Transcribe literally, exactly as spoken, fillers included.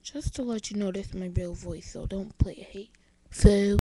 Just to let you know, this is my real voice, so don't play hate. So.